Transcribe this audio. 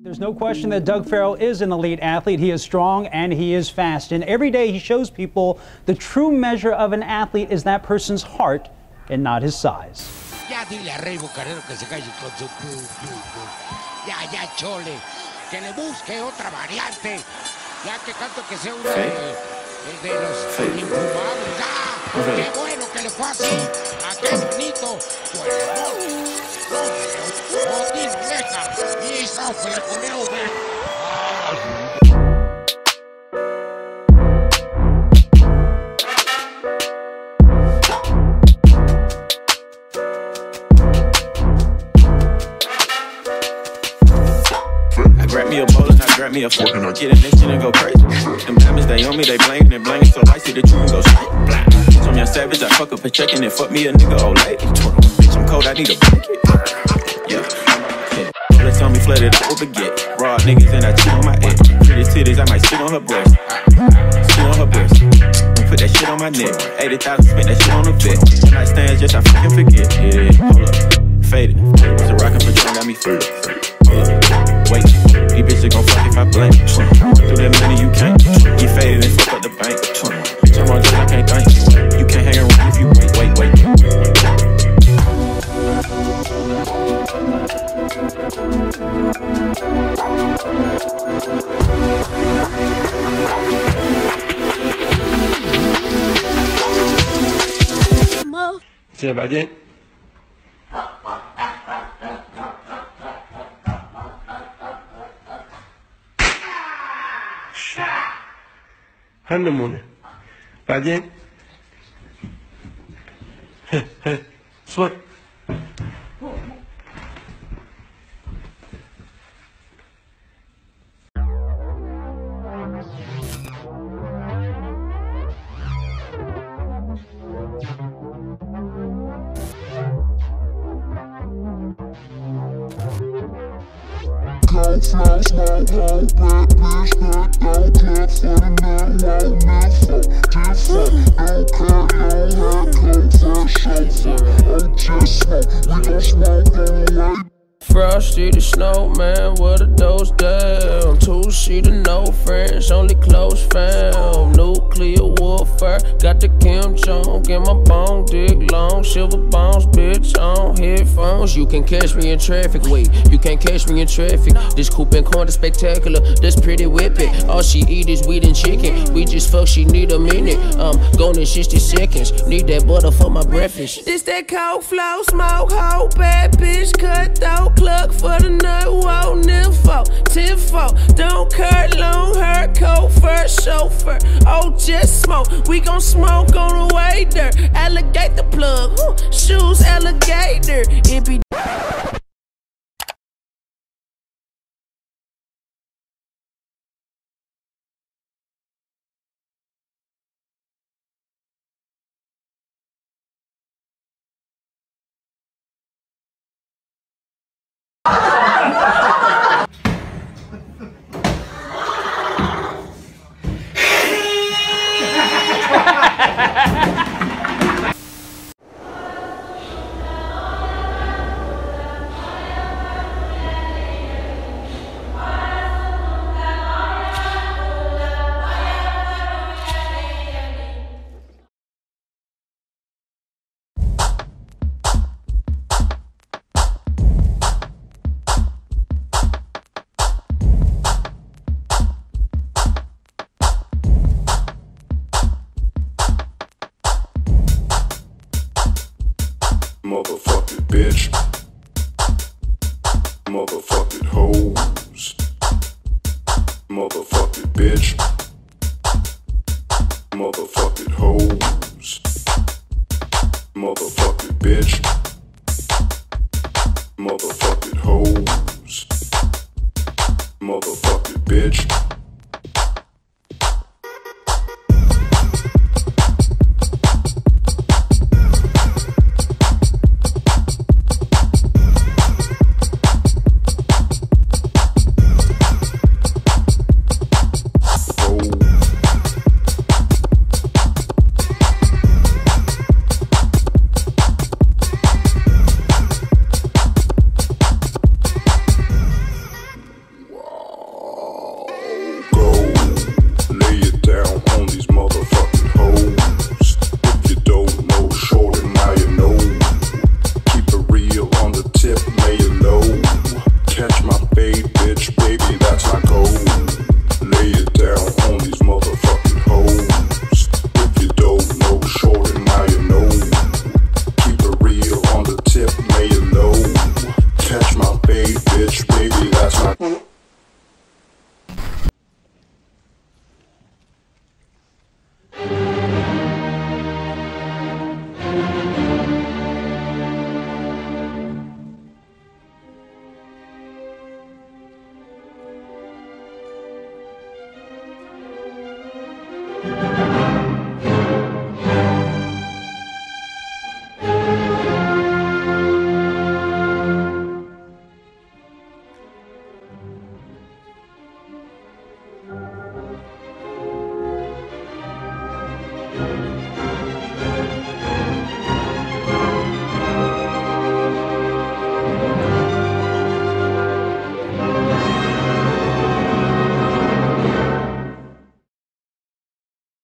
There's no question that Doug Farrell is an elite athlete. He is strong and he is fast. And every day he shows people the true measure of an athlete is that person's heart and not his size. Ya dile a Rey Bucanero que se calle con su ya chole, que le busque otra variante. Ya que tanto que sea uno de los infumables. ¡Ah! ¡Qué bueno que le fue así! ¡A qué bonito! ¡Botín, vieja! ¡Y esa fue la coleo, Grab me a bowl and I grab me a fork and I get in this shit and go crazy. Them diamonds, they on me, they blingin' and blingin' so icy that you can go straight. Bitch, I'm your savage, I fuck up a check and then fuck me a nigga old lady. Bitch, I'm cold, I need a blanket. Yeah. Bullets on me flooded, I overget. Raw niggas and I cheat on my ex. Pretty titties, I might sit on her breast. Sit on her breast. Don't put that shit on my neck. 80,000, spent that shit on the vet. Nightstands, just I fucking forget. Yeah, hold up. Faded. So rockin' Patron got me faded. Hold up. Wait, these bitches gon' fuck if I blink. Through that money you can't. Get faded and fuck up the bank. Bitch, I'm on drugs, I can't think. You can't hang around if you wait. C'est la baguette. Handemone. بعدين صوت Frosty the snowman, what a dose down. Two-seater, no friends, only close fam. Nuclear warfare, got the Kim Jong in my bone, dick long, silver bones, bitch on headphones. You can catch me in traffic, wait, you can't catch me in traffic. This coupe and corn is spectacular, that's pretty whipping. All she eat is weed and chicken, we just fuck, she need a minute. Gone in 60 seconds, need that butter for my breakfast. This that cold flow, smoke, hoe, bad bitch, cut though, cluck for the nut, whoa, nympho, tenfold. Don't cut, long hair, coat, fur, chauffeur. Oh, just smoke, we gon' smoke on the way there. Alligator plug, shoes, alligator. It be motherfucking bitch, motherfucking hoes, motherfucking bitch, motherfucking hoes, motherfucking bitch, motherfucking hoes, motherfucking bitch. Bye.